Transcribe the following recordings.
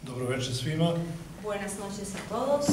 Dobro večer svima. Buenas noches a todos.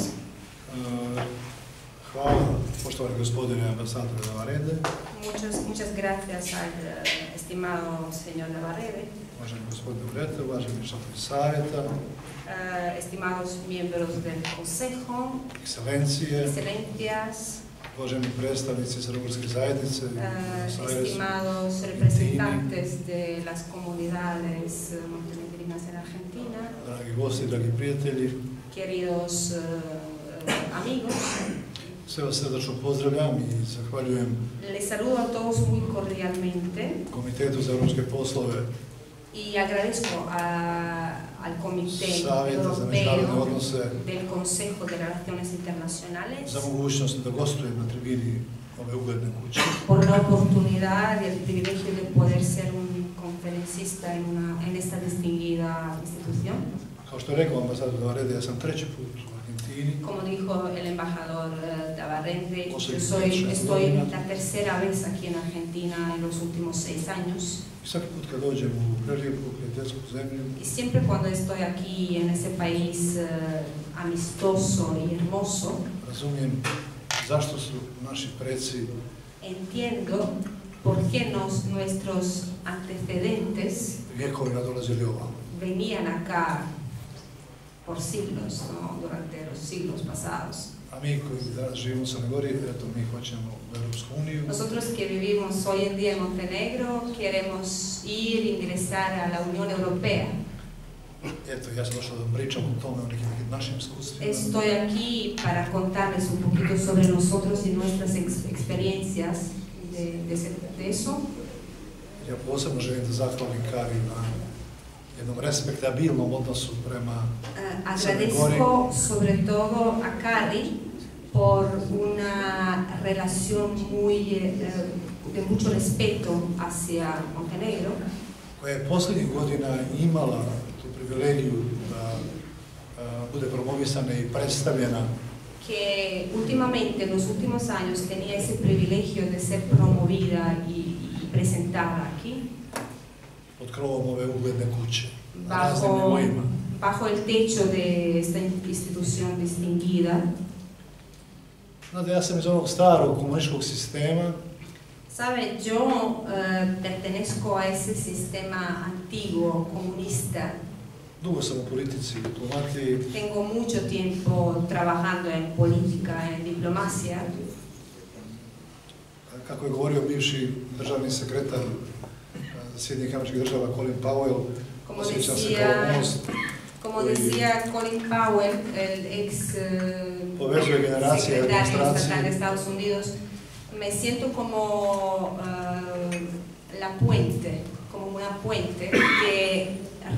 Hvala poštovani gospodine ambasadore Navarrete. Muchas gracias al estimado señor Navarrete. Uvaženi gospodine Urete, uvaženi članovi savjeta. Estimados miembros del Consejo. Ekscelencije. Excelencias. Uvaženi predstavnici Crnogorske zajednice. Estimados representantes de las comunidades montenegrinas en Argentina. Dragi gosti, dragi prijatelji. Queridos amigos. Sve vas srdačno pozdravljam i zahvaljujem Les saludo a todos muy cordialmente. Komitetu za europske poslove Y agradezco al Comité Savjeta za međunarodne odnose del Consejo de Relaciones Internacionales za mogućnost da gostujem na tribini ove ugledne kuće. por la oportunidad y el privilegio de poder ser un conferencista en esta distinguida institución. Kao što je rekao ambasador Navarrete, ja sam treći put u Argentini. Como dijo el embajador Navarrete, estoy la tercera vez aquí en Argentina en los últimos 6 años. I svaki put kad dođem u prelijepu prijateljsku zemlju, Y siempre cuando estoy aquí en ese país amistoso y hermoso, razumijem zašto su naši preci entiendo por qué nuestros antecedentes vjekovima dolazili ovamo. venían acá por siglos, ¿no? Durante los siglos pasados. A mi koji danas živimo u Crnoj Gori, eto mi hoćemo u Europsku uniju. Nosotros que vivimos hoy en día en Montenegro queremos ir, ingresar a la Unión Europea. Eto, ja sam došao da pričam o tome, o nekim našim iskustvima. Estoy aquí para contarles un poquito sobre nosotros y nuestras experiencias de eso. Ja posebno želim da zahvalim Kari na jednom respektabilnom odnosu prema Crnoj Gori. Agradezco sobre todo a Kari por una relación de mucho respeto hacia Montenegro, koja je posljednjih godina imala tu privilegiju da bude promovisana i predstavljena que últimamente, en los últimos años, tenía ese privilegio de ser promovida y presentada aquí, pod krovom ove ugledne kuće, na raznim nivoima. bajo el techo de esta institución distinguida. Znate, ja sam iz onog starog komunističkog sistema. Sabe, yo pertenezco a ese sistema antiguo, comunista. Dugo sam u politici, u diplomatiji. Tengo mucho tiempo trabajando en política, en diplomacia. Kako je govorio bivši državni sekretar Sjedinjenih Američkih Država Colin Powell, osjećam se kao most Como decía Colin Powell, el ex secretario estatal de Estados Unidos, me siento como la puente, como una puente que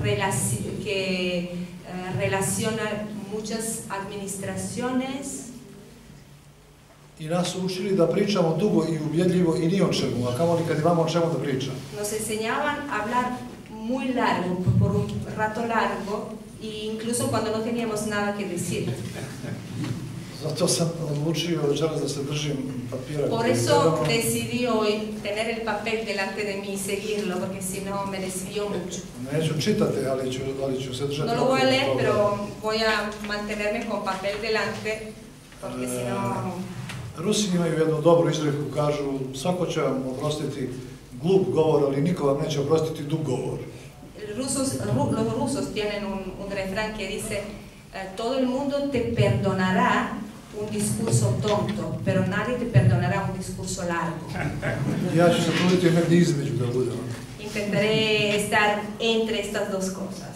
relaciona muchas administraciones. I nas su učili da pričamo dugo i ubjedljivo i ni o čemu, a kamoli kad imamo o čemu da pričamo. Nos enseñaban a hablar muy largo, por un rato largo, e incluso cuando no teníamos nada que decir. Zato sam odlučio večeras da se držim papira. Por eso decidí hoy tener el papel delante de mí y seguirlo, porque si no me desvío mucho. Neću čitati, ali ću se držati. No lo voy a leer, pero voy a mantenerme con papel delante, porque si no... Rusi imaju jednu dobru izreku, kažu svako će vam oprostiti glup govor, ali niko vam neće oprostiti dug govor. Los rusos tienen un refrán que dice todo el mundo te perdonará un discurso tonto, pero nadie te perdonará un discurso largo. Ja ću se truditi negdje između da budem. Intentaré estar entre estas dos cosas.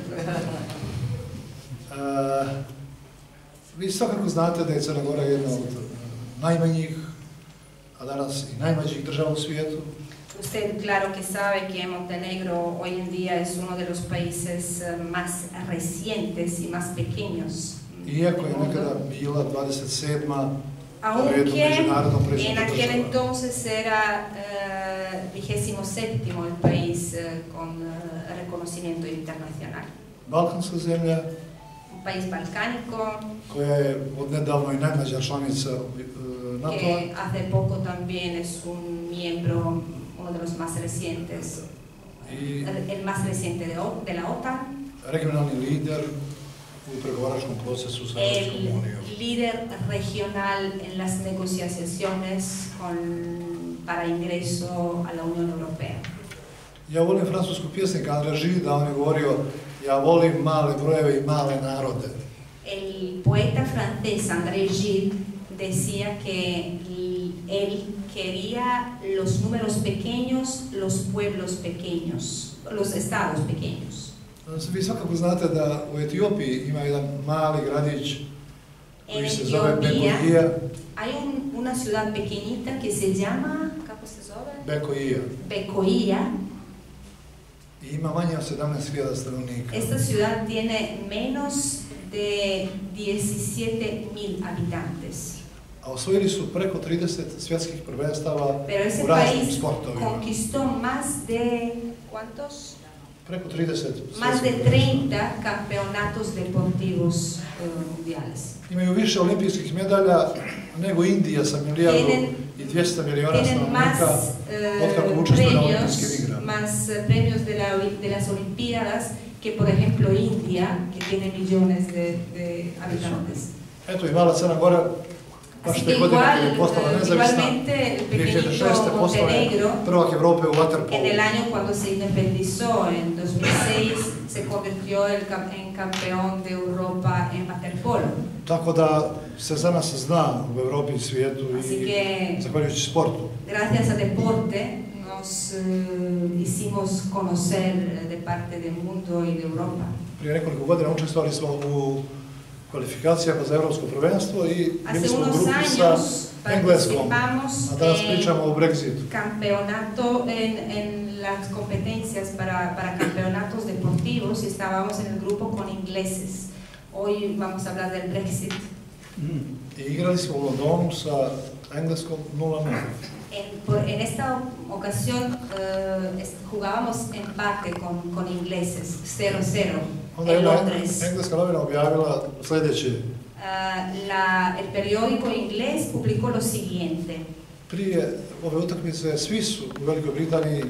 Vi svakako znate da je Crna Gora jedna od najmanjih, a danas i najmlađih država u svijetu. Usted claro que sabe que Montenegro hoy en día es uno de los países más recientes y más pequeños. Iako je nekada bila 27. Aunque en aquel entonces era 27. el país con reconocimiento internacional. Balkanska zemlja, un país balcánico, koja je odnedavno i najmlađa članica NATO-a, que hace poco también es un miembro, uno de los más recientes, el más reciente de la OTAN. regionalni lider u pregovaračkom procesu sa Europskom unijom. El líder regional en las negociaciones para ingreso a la Unión Europea. Ja volim francuskog pjesnika André Gide, on je govorio: ja volim male brojeve i male narode. El poeta francés André Gide decía que él quería los números pequeños, los pueblos pequeños, los estados pequeños. Vi svakako znate da u Etiopiji ima jedan mali gradić koji se zove Bekoija. Hay una ciudad pequeñita que se llama, ¿cómo se llama? Bekoija. Bekoija. I ima manje od 17.000 stanovnika. Esta ciudad tiene menos de 17.000 habitantes. A osvojili su preko 30 svjetskih prvenstava Pero ese u raznim país sportovima. conquistó más de, ¿cuántos? Preko 30. Más de 30 campeonatos deportivos mundiales. Imaju više olimpijskih medalja nego Indija sa milijardu i 200 miliona stanovnika otkako učestvuju na olimpijskim igrama. Más premios de las Olimpiadas que, por ejemplo, India, que tiene millones de habitantes. Eto i mala Crna Gora, baš te godine kad je postala nezavisna, 2006. postala je prvak Evrope u waterpolu. En el año cuando se independizó, en 2006, se convirtió en campeón de Europa en waterpolo. Tako da se za nas zna u Evropi i svijetu i zahvaljujući sportu. Gracias a deporte nos hicimos conocer de parte del mundo y de Europa. Prije nekoliko godina učestvovali smo u kvalifikacijama za evropsko prvenstvo i bili smo u grupi sa Engleskom, a danas pričamo o Brexitu. Campeonato en las competencias para campeonatos deportivos y estábamos en el grupo con ingleses. Hoy vamos a hablar del Brexit. I igrali smo u Londonu sa Engleskom 0-0. En esta ocasión jugábamos empate con ingleses, 0-0 en Londres. Engleska novina objavila sljedeće. El periódico inglés publicó lo siguiente. Prije ove utakmice svi su u Velikoj Britaniji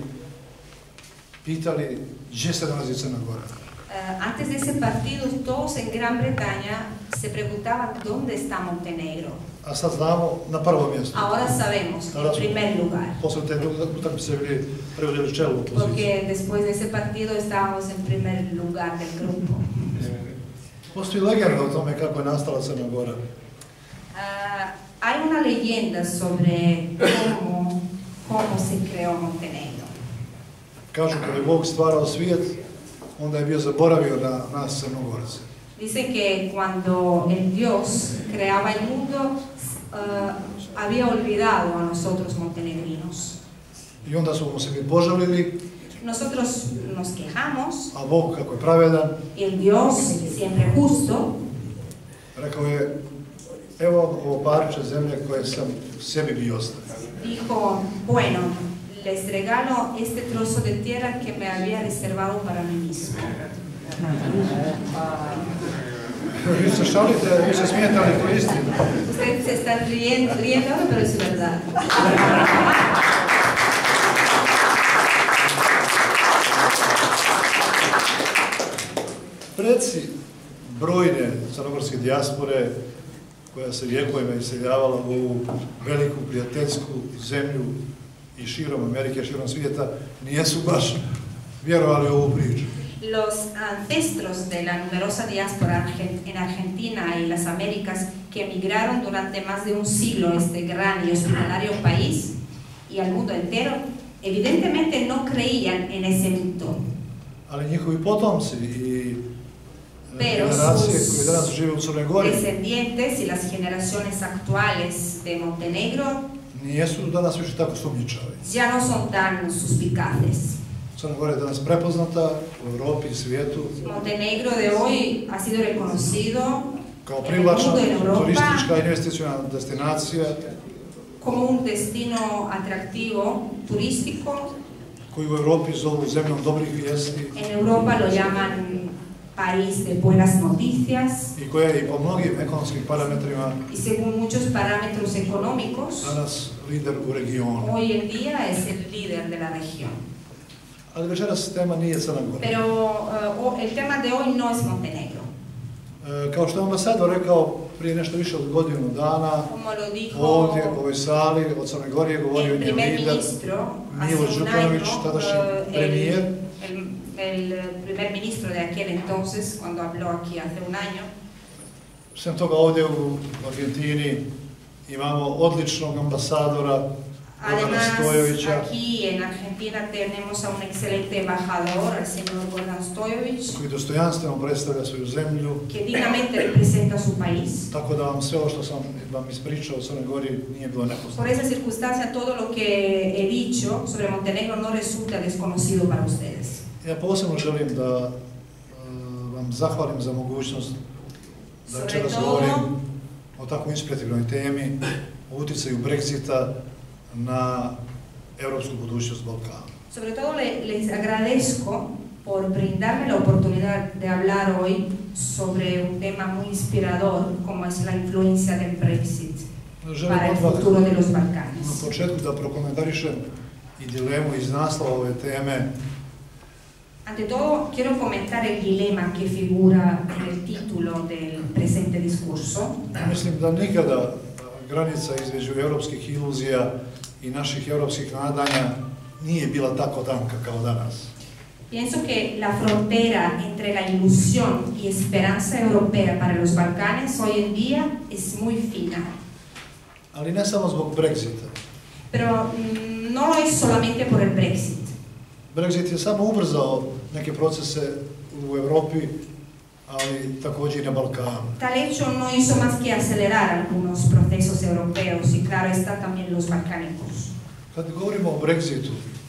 pitali gdje se nalazi Crna Gora. Antes de ese partido, todos en Gran Bretaña se preguntaban dónde está Montenegro. A sad znamo na prvom mjestu. Ahora sabemos, en primer lugar. Posle te utakmice bili preuzeli čelu poziciju. Porque después de ese partido estábamos en primer lugar del grupo. Postoji legenda o tome kako je nastala Crna Gora. Hay una leyenda sobre cómo se creó Montenegro. Kažu kad je Bog stvarao svijet, onda je bio zaboravio na nas Crnogorce. Dicen que cuando el Dios creaba el mundo, había olvidado a nosotros montenegrinos. I onda su mu se mi požalili. Nosotros nos quejamos. A Bog kako je pravedan. Y el Dios, siempre justo, rekao je: evo ovo parče zemlje koje sam sebi bio ostavio. Dijo: bueno, les regalo este trozo de tierra que me había reservado para mí mismo. Vi se šalite, vi se smijete, ali to je istina. Ustedes se están riendo, pero es verdad. Preci brojne crnogorske dijaspore koja se vjekovima iseljavala u veliku prijateljsku zemlju i širom Amerike, širom svijeta, nijesu baš vjerovali u ovu priču. Los ancestros de la numerosa diáspora en Argentina y las Américas que emigraron durante más de un siglo a este gran y hospitalario país y al mundo entero, evidentemente no creían en ese mito. Ali njihovi potomci i Pero generacije koje danas žive u Crnoj Gori, descendientes y las generaciones actuales de Montenegro nijesu danas više tako sumnjičavi. ya no son tan suspicaces. Crna Gora je danas prepoznata u Europi i svijetu. Montenegro de hoy ha sido reconocido kao privlačna turistička investiciona destinacija, como un destino atractivo turístico. Koju u Europi zovu zemljom dobrih vijesti. En Europa lo llaman país de buenas noticias. I koja je i po mnogim ekonomskim parametrima y según muchos parámetros económicos danas lider u regionu. Hoy en día es el líder de la región. Ali večeras tema nije Crna Gora. Pero el tema de hoy no es Montenegro. Kao što je ambasador rekao prije nešto više od godinu dana, Como lo dijo ovdje u ovoj sali od Crne Gore je govorio el njen primer lider, ministro hace Milo un Đukanović, año, tadašnji premijer. el primer ministro de aquel entonces, cuando habló aquí hace un año. Sem toga ovdje u Argentini imamo odličnog ambasadora, Gordana Además, Stojovića, aquí en Argentina tenemos a un excelente embajador, el señor Gordan Stojović, koji dostojanstveno predstavlja svoju zemlju. que dignamente representa su país. Tako da vam sve ovo što sam vam ispričao o Crnoj Gori nije bilo Por nepoznato. esa circunstancia, todo lo que he dicho sobre Montenegro no resulta desconocido para ustedes. Ja posebno želim da vam zahvalim za mogućnost da Sobre večeras todo, govorim o tako inspirativnoj temi, o utjecaju Brexita na europsku budućnost Balkana. Sobre todo les agradezco por brindarme la oportunidad de hablar hoy sobre un tema muy inspirador como es la influencia del Brexit Želim para el odmah futuro de los na Balcanes. početku da prokomentarišem i dilemu iz naslova ove teme. Ante todo, quiero comentar el dilema que figura en el título del presente discurso. Mislim da nikada granica između europskih iluzija i naših europskih nadanja nije bila tako tanka kao danas. Pienso que la frontera entre la ilusión y esperanza europea para los Balcanes hoy en día es muy fina. Ali ne samo zbog Brexita. Pero no lo es solamente por el Brexit. Brexit je samo ubrzao neke procese u Europi, ali također i na Balkanu. Tal hecho no hizo más que acelerar algunos procesos europeos y claro está también los balcánicos. Kad govorimo o Brexitu,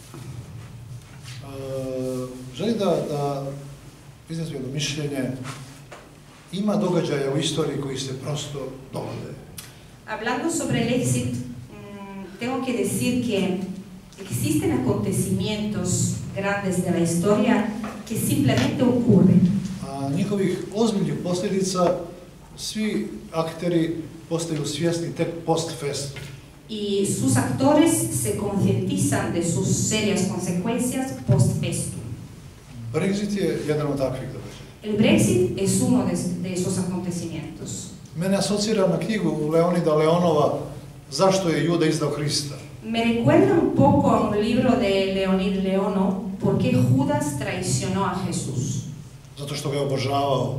želim da iznesem jedno mišljenje. Ima događaja u istoriji koji se prosto dogode. Hablando sobre el éxito, tengo que decir que existen acontecimientos grandes de la historia que simplemente ocurren. A njihovih ozbiljnih posljedica svi akteri postaju svjesni tek post festum. Y sus actores se concientizan de sus serias consecuencias post festum. Brexit je jedan od takvih događaja. El Brexit es uno de esos acontecimientos. Mene asocira na knjigu Leonida Leonova Zašto je Juda izdao Hrista. Me recuerda un poco a un libro de Leonid Leonov, ¿Por qué Judas traicionó a Jesús? Zato što ga je obožavao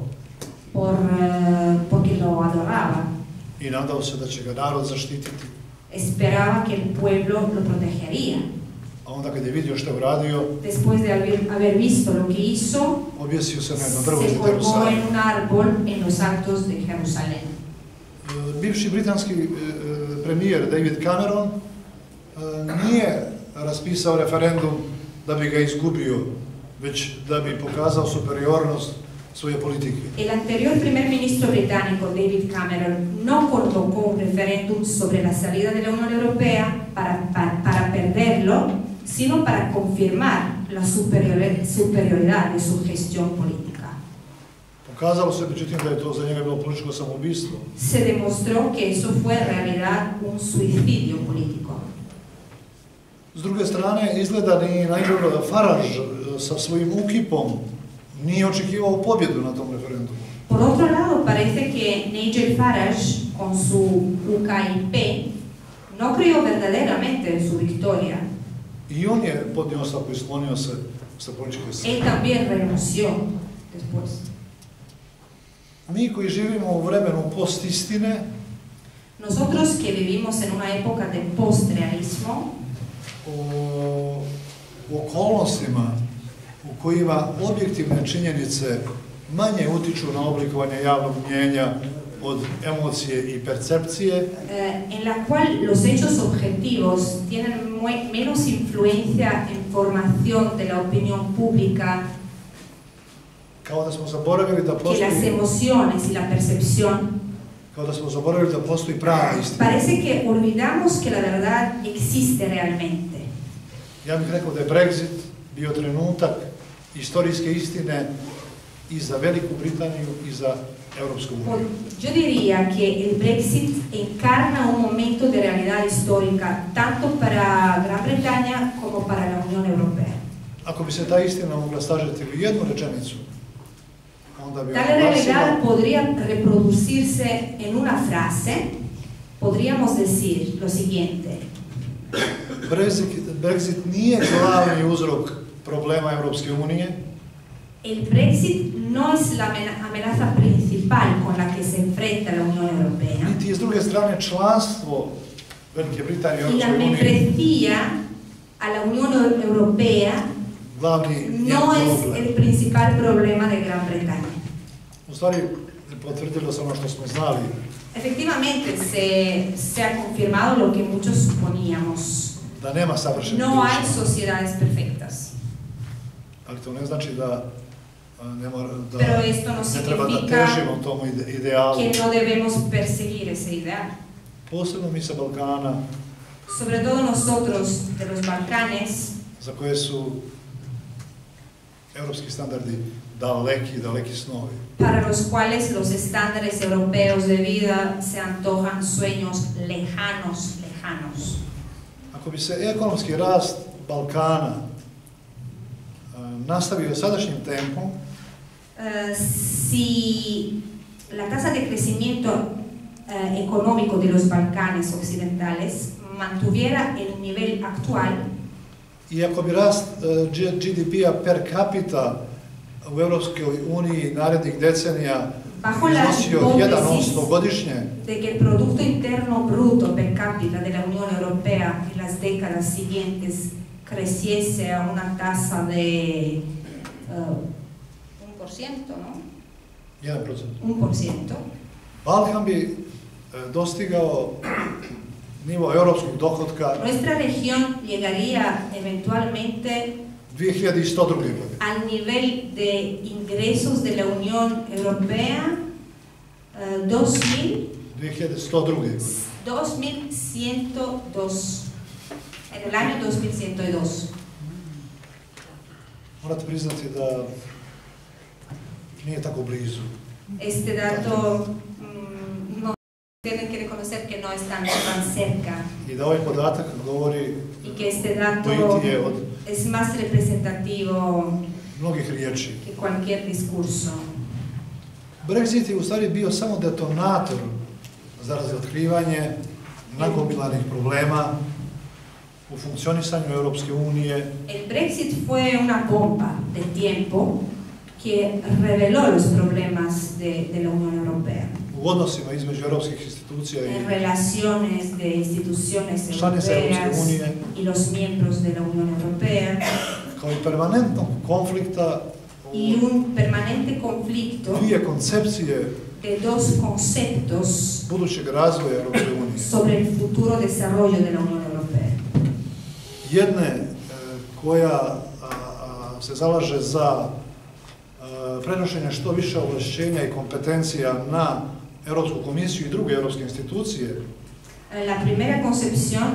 Porque lo adoraba. i nadao se da će ga narod zaštititi. Esperaba que el pueblo lo protegería. A onda kad je vidio što je uradio, Después de haber visto lo que hizo, objesio se na jedno drvo se iz colgó Jerusalema. en un árbol en los altos de Jerusalén. Bivši britanski premijer David Cameron nije raspisao referendum da bi ga izgubio, već da bi pokazao superiornost svoje politike. El anterior primer ministro británico, David Cameron, no convocó un referéndum sobre la salida de la Unión Europea para perderlo, sino para confirmar la superioridad de su gestión política. Pokazalo se, međutim, da je to za njega bilo političko samoubistvo. Se demostró que eso fue en realidad un suicidio político. S druge strane, izgleda ni Nigel Farage sa svojim UKIP-om nije očekivao pobjedu na tom referendumu. Por otro lado, parece que Nigel Farage, con su UKIP, no creyó verdaderamente en su victoria. I on je podnio ostavku i sklonio se sa političke scene. Él también renunció después. Mi koji živimo u vremenu postistine, Nosotros que vivimos en una época de postrealismo, u okolnostima u kojima objektivne činjenice manje utiču na oblikovanje javnog mnjenja od emocije i percepcije, en la cual los hechos objetivos tienen menos influencia en formación de la opinión pública kao da smo zaboravili da que las postoji, emociones y la percepción. kao da smo zaboravili da postoji prava istina. Parece que olvidamos que la verdad existe realmente. Ja bih rekao da je Brexit bio trenutak istorijske istine i za Veliku Britaniju i za Europsku uniju. Yo diría que el Brexit encarna un momento de realidad histórica tanto para Gran Bretaña como para la Unión Europea. Ako bi se ta istina mogla sažeti u jednu rečenicu, onda bi Tal realidad podría reproducirse en una frase. Podríamos decir lo siguiente. Brexit nije glavni uzrok problema Europske unije. El Brexit no es la amenaza principal con la que se enfrenta la Unión Europea. Niti je s druge strane članstvo Velike Britanije u Y la Europskoj uniji membresía a la Unión Europea glavni no es problem. el principal problema de Gran Bretaña. U stvari, potvrdilo se ono što smo znali. Efectivamente, se ha confirmado lo que muchos suponíamos. Da nema savršenih No hay društva. sociedades perfectas. Ali to ne znači da Pero esto no ne treba da significa težimo tomu idealu. que no debemos perseguir ese ideal. Posebno mi sa Balkana, Sobre todo nosotros de los Balcanes, za koje su evropski standardi daleki snovi. para los cuales los estándares europeos de vida se antojan sueños lejanos. Ako bi se ekonomski rast Balkana nastavio sadašnjim tempom, Si la tasa de crecimiento económico de los Balcanes occidentales mantuviera el nivel actual, i ako bi rast GDP-a per capita u Europskoj uniji narednih decenija bajo la iznosio hipótesis 1% godišnje, de que el Producto Interno Bruto per cápita de la Unión Europea en las décadas siguientes creciese a una tasa de 1%, ¿no? 1%. 1%. Balkan bi dostigao nivo europskog dohotka Nuestra región llegaría eventualmente 2102. godine. al nivel de ingresos de la Unión Europea 2102. godine. 2102, en el año 2102. Morate priznati da nije tako blizu. Este dato no tienen que reconocer que no es tan cerca I da ovaj podatak govori y que este dato pojitije od es más representativo mnogih riječi. que cualquier discurso. Brexit je u stvari bio samo detonator za razotkrivanje nagomilanih problema u funkcionisanju Europske unije. El Brexit fue una bomba de tiempo que reveló los problemas de la Unión Europea. U odnosima između europskih institucija En i relaciones de instituciones članica Europske europeas unije, y los miembros de la Unión Europea, kao i permanentnog konflikta y un permanente conflicto dvije koncepcije de dos conceptos budućeg razvoja Europske unije. sobre el futuro desarrollo de la Unión Europea. Jedne koja se zalaže za prenošenje što više ovlašćenja i kompetencija na Europsku komisiju i druge europske institucije. La primera concepción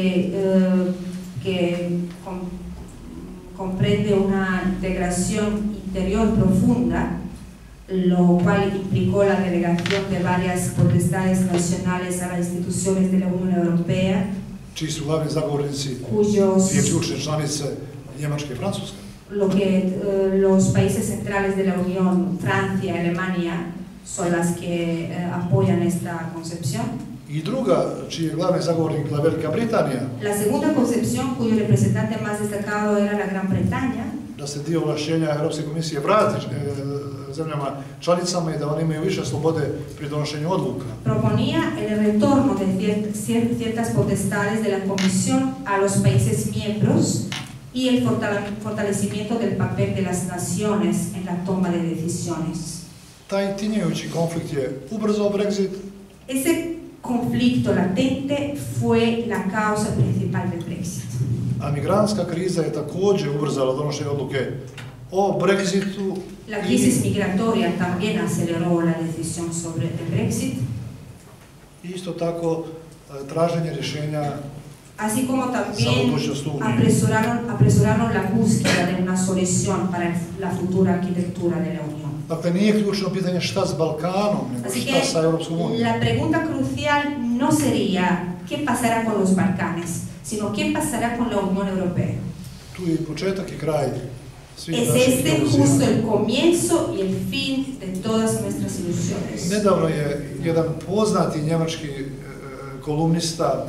que comprende una integración interior profunda, lo cual implicó la delegación de varias potestades nacionales a las instituciones de la Unión Europea, Čiji su glavni zagovornici dvije ključne članice Njemačke i Francuske. lo que los países centrales de la Unión, Francia y Alemania, son las que apoyan esta concepción. I druga, čiji je glavni zagovornik Velika Britanija, La segunda concepción, cuyo representante más destacado era la Gran Bretaña, da se dio ovlašćenja Europske komisije vrati zemljama članicama i da oni imaju više slobode pri donošenju odluka. proponía el retorno de ciertas potestades de la Comisión a los países miembros y el fortalecimiento del papel de las naciones en la toma de decisiones. Taj tinjajući konflikt je ubrzao Brexit. Ese conflicto latente fue la causa principal del Brexit. A migrantska kriza je također ubrzala donošenje odluke o Brexitu. La crisis migratoria también aceleró la decisión sobre el Brexit. Isto tako traženje rješenja Así como za también budućnost Unije. apresuraron la búsqueda de una solución para la futura arquitectura de la Unión. Dakle, nije ključno pitanje šta s Balkanom, nego Así šta sa Europskom que unijom. la pregunta crucial no sería qué pasará con los Balcanes, sino qué pasará con la Unión Europea. tu je početak i kraj svih Es naših este iluzija. justo el comienzo y el fin de todas nuestras ilusiones. Nedavno je jedan poznati njemački kolumnista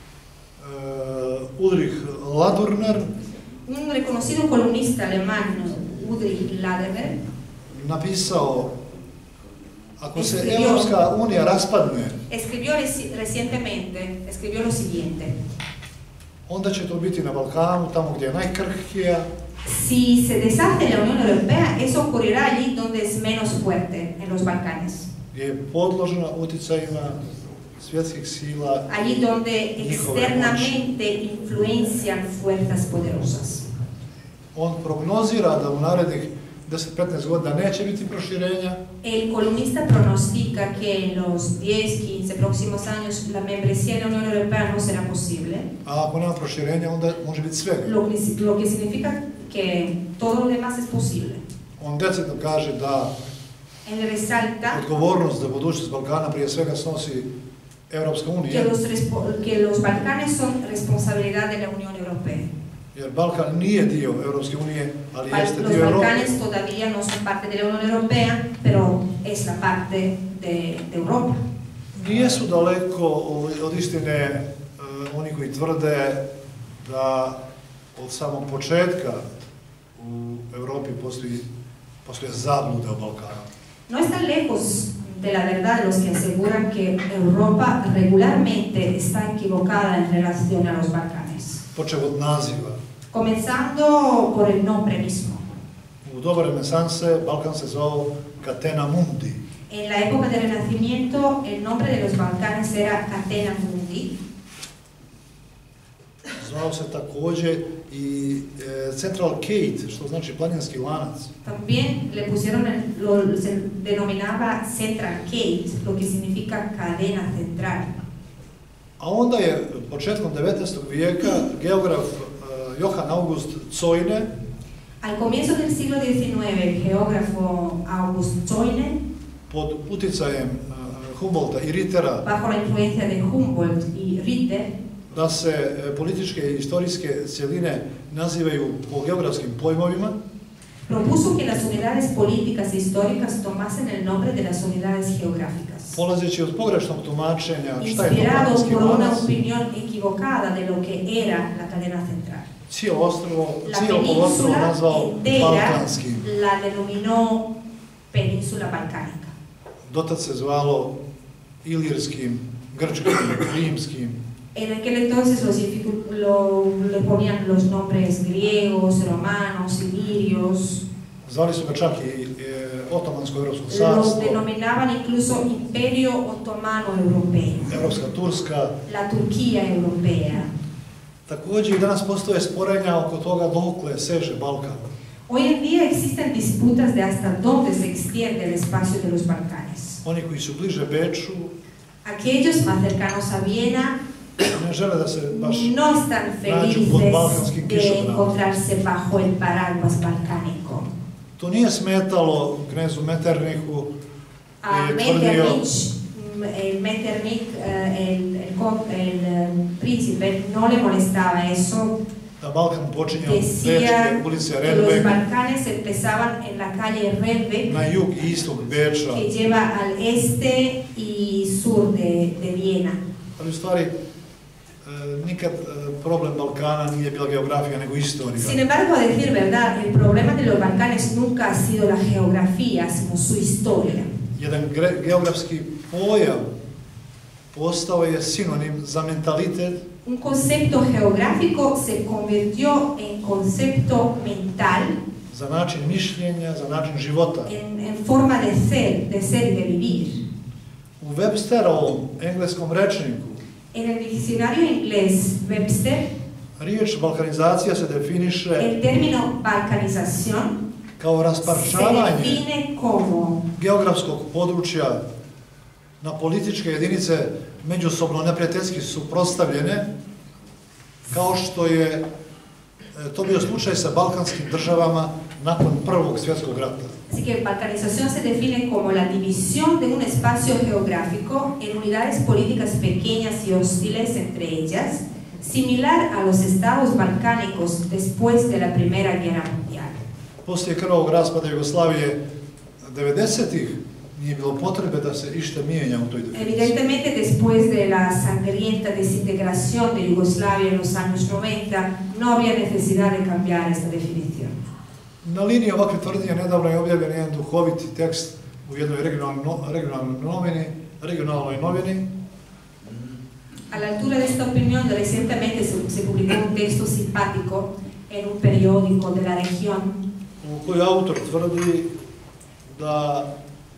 Ulrich Ladurner Un reconocido columnista alemán, Ulrich Ladurner, napisao: ako se Escribió. Europska unija raspadne, escribió recientemente, escribió lo siguiente: onda će to biti na Balkanu, tamo gdje je najkrhkija, si se deshace la Unión Europea, eso ocurrirá allí donde es menos fuerte, en los Balcanes. gdje je podložena uticajima svjetskih sila, Allí donde njihove externamente influencian fuerzas poderosas. On prognozira da u narednih 10-15 godina neće biti proširenja, El columnista pronostica que en los 10, 15 próximos años la membresía de la Unión Europea no será posible, a ako nema proširenja, onda može biti svega. lo que significa que todo lo demás es posible. On decidno kaže da Él resalta odgovornost za budućnost Balkana prije svega snosi Europska unija, que los Balcanes son responsabilidad de la Unión Europea. jer Balkan nije dio Europske unije, ali jeste Los dio Europe. Balcanes todavía no son parte de la Unión Europea, pero es la parte de Europa. Nijesu daleko od istine oni koji tvrde da od samog početka u Europi postoje zablude o Balkanu. No están lejos de la verdad los que aseguran que Europa regularmente está equivocada en relación a los Balcanes, Počev od naziva. comenzando por el nombre mismo. U doba renesanse Balkan se zvao Catena Mundi. En la época del Renacimiento, el nombre de los Balcanes era Catena Mundi. Zvao se također i Central Gate, što znači planinski lanac. También le pusieron, se denominaba Central Gate, lo que significa cadena central. A onda je početkom 19. vijeka geograf Johann August Zoyne Al comienzo del siglo XIX, el geógrafo August Zoyne, pod uticajem Humboldta i Rittera, bajo la influencia de Humboldt y Ritter, da se političke i historijske cjeline nazivaju po geografskim pojmovima, propuso que las unidades políticas e históricas tomasen el nombre de las unidades geográficas. polazeći od pogrešnog tumačenja šta je to Inspirado planinski por una lanac. opinión equivocada de lo que era la cadena central. Cijelo ostrvo, La cijelo poluostrvo península nazvao entera balkanskim. la denominó península balcánica. Dotad se zvalo ilirskim, grčkim, rimskim. En aquel entonces le ponían los nombres griegos, romanos, ilirios, Zvali su ga čak i Otomansko-Europsko los carstvo, denominaban incluso Imperio Otomano Europeo, Europska Turska. la Turquía Europea. Također i danas postoje sporenja oko toga dokle seže Balkan. Hoy en día existen disputas de hasta dónde se extiende el espacio de los Balcanes. Oni koji su bliže Beču Aquellos más cercanos a Viena ne žele da se baš no están nađu pod felices balkanskim de kišobranom. encontrarse bajo el paraguas balcánico. To nije smetalo knezu Metternichu A koji je tvrdio Metternich, el príncipe, no le molestaba eso. da Balkan počinje od Decía Bečke ulice que los Redbeck Balcanes empezaban en la calle Redbeck, na jug i istok Beča. que lleva al este y sur de Viena. Ali u stvari nikad problem Balkana nije bila geografija nego istorija. Sin embargo, a decir verdad, el problema de los Balcanes nunca ha sido la geografía, sino su historia. Jedan geografski pojam postao je sinonim za mentalitet, Un concepto geográfico se convirtió en concepto mental, za način mišljenja, za način života. en forma de ser y de vivir. U Websterovom engleskom rečniku En el diccionario inglés Webster, riječ balkanizacija se definiše el término balcanización kao se rasparčavanje define como geografskog područja na političke jedinice međusobno neprijateljski suprotstavljene, kao što je to bio slučaj sa balkanskim državama nakon Prvog svjetskog rata. Así que balcanización se define como la división de un espacio geográfico en unidades políticas pequeñas y hostiles entre ellas, similar a los estados balcánicos después de la Primera Guerra Mundial. Poslije krvavog raspada Jugoslavije 90-ih nije bilo potrebe da se išta mijenja u toj definiciji. Evidentemente, después de la sangrienta desintegración de Yugoslavia en los años 90, no había necesidad de cambiar esta definición. Na liniji ovakve tvrdnje nedavno je objavljen jedan duhoviti tekst u jednoj regionalnoj novini. A la altura de esta opinión, recientemente se publicó un texto simpático en un periódico de la región, U kojoj autor tvrdi da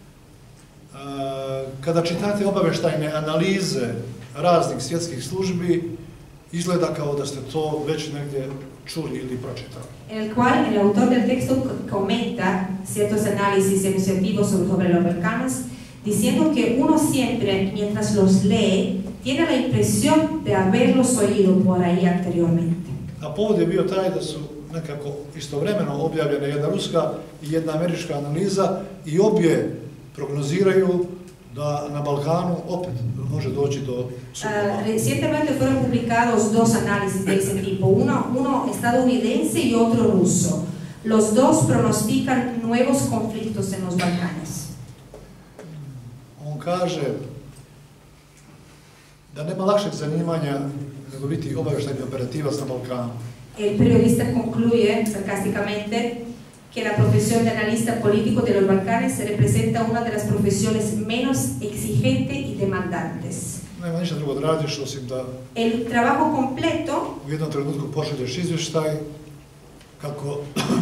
kada čitate obaveštajne analize raznih svjetskih službi, izgleda kao da ste to već negdje čuli ili pročitali. en el cual el autor del texto comenta ciertos análisis enunciativos sobre los Balcanes, diciendo que uno siempre, mientras los lee, tiene la impresión de haberlos oído por ahí anteriormente. A povod je bio taj da su nekako istovremeno objavljene jedna ruska i jedna američka analiza i obje prognoziraju da na Balkanu opet može doći do sukoba. Recientemente fueron publicados dos análisis de ese tipo, uno estadounidense y otro ruso. Los dos pronostican nuevos conflictos en los Balcanes. On kaže da nema lakšeg zanimanja nego biti obavještajni operativac na Balkanu. El periodista concluye sarcásticamente que la profesión de analista político de los Balcanes representa una de las profesiones menos exigentes y demandantes. Nema ništa drugo da radiš osim da El trabajo completo u jednom trenutku pošalješ izvještaj kako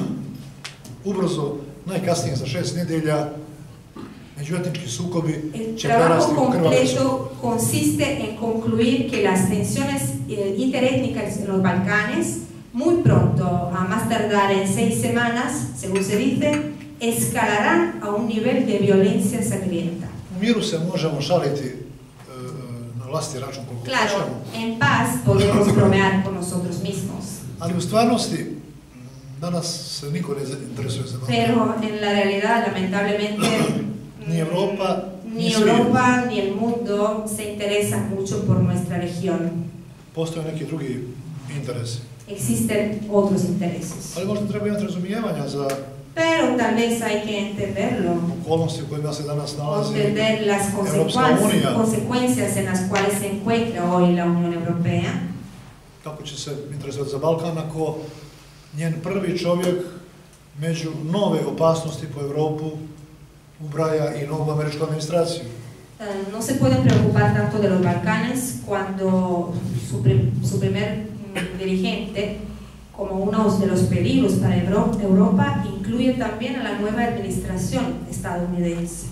ubrzo, najkasnije za 6 nedelja, međuetnički sukobi El će prerasti trabajo u krvave sukobe. completo consiste en concluir que las tensiones interétnicas en los Balcanes, muy pronto, a más tardar en 6 semanas, según se dice, escalarán a un nivel de violencia sangrienta. U miru se možemo šaliti na vlastiti račun koliko Claro, hoćemo, en paz podemos bromear con nosotros mismos, ali u stvarnosti danas se niko ne interesuje za Balkan. pero en la realidad, lamentablemente, Ni Europa, ni ni svijet. Europa ni el mundo se interesan mucho por nuestra región. Postoje neki drugi interesi. Existen otros intereses. Ali možda treba imati razumijevanja za Pero tal vez hay que entenderlo, okolnosti u kojima se danas nalazi entender las Europska unija. consecuencias en las cuales se encuentra hoy la Unión Europea. Kako će se interesovati za Balkan ako njen prvi čovjek među nove opasnosti po Europu ubraja i novu američku administraciju. No se pueden preocupar tanto de los Balcanes cuando su primer dirigente, como uno de los peligros para Europa, incluye también a la nueva administración estadounidense.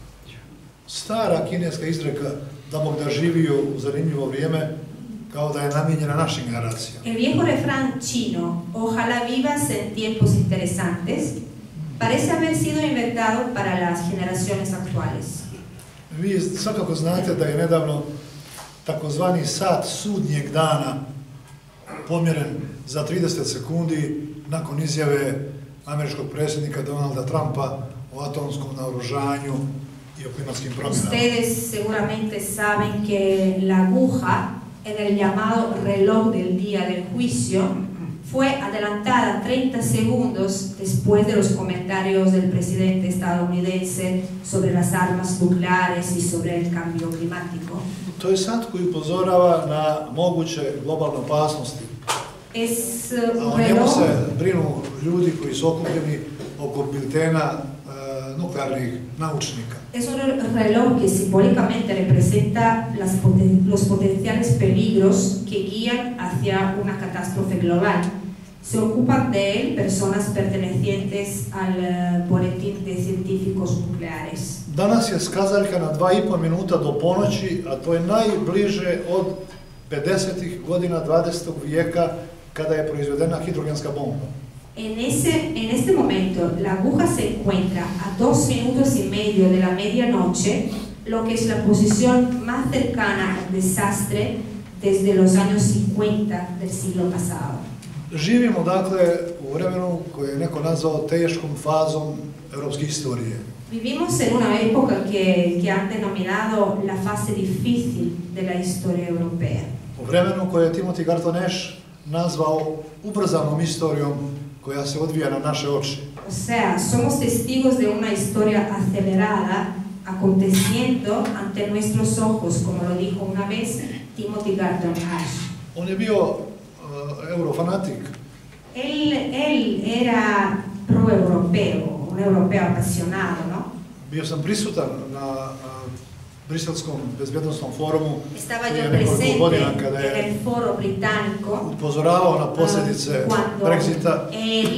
Stara kineska izreka da Bog da živio u zanimljivo vrijeme kao da je namijenjena našim generacijama. El viejo refrán chino, ojalá vivas en tiempos interesantes, parece haber sido inventado para las generaciones actuales. Vi svakako znate da je nedavno takozvani sat sudnjeg dana pomjeren za 30 sekundi nakon izjave američkog predsjednika Donalda Trumpa o atomskom naoružanju i o klimatskim promjenama. Ustedes seguramente saben que la aguja en el llamado reloj del día del juicio fue adelantada 30 segundos después de los comentarios del presidente estadounidense sobre las armas nucleares y sobre el cambio climático. To je sat koji upozorava na moguće globalne opasnosti. Es A un o njemu reloj, se brinu ljudi koji su okupljeni oko biltena nuklearnih naučnika. es un reloj que simbólicamente representa los potenciales peligros que guían hacia una catástrofe global. Se ocupan de él personas pertenecientes al boletín de científicos nucleares. Danas je skazaljka na 2,5 minuta do ponoći, a to je najbliže od 50. godina 20. vijeka kada je proizvedena hidrogenska bomba. En este momento, la aguja se encuentra a 2 minutos y medio de la medianoche, lo que es la posición más cercana al desastre desde los años 50 del siglo pasado. Živimo dakle u vremenu koje je neko nazvao teškom fazom europske historije. Vivimos en una época que han denominado la fase difícil de la historia europea. u vremenu koje je Timothy Garton Ash nazvao ubrzanom istorijom koja se odvija na naše oči. O sea, somos testigos de una historia acelerada aconteciendo ante nuestros ojos, como lo dijo una vez Timothy Garton Ash. On je bio eurofanatik. Él era pro-europeo, un europeo apasionado, ¿no? Bio sam prisutan na Briselskom bezbjednostnom forumu Estaba prije yo nekoliko godina presente kada en je el foro británico upozoravao na posljedice Brexita.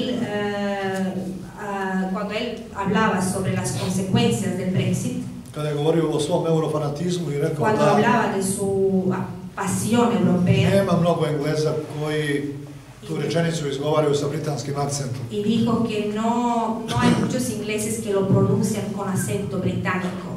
Cuando él hablaba sobre las consecuencias del Brexit, Kada je govorio o svom eurofanatizmu i rekao cuando da hablaba de su pasión europea, nema mnogo Engleza koji tu rečenicu izgovaraju sa britanskim akcentom. y dijo que no hay muchos ingleses que lo pronuncian con acento británico.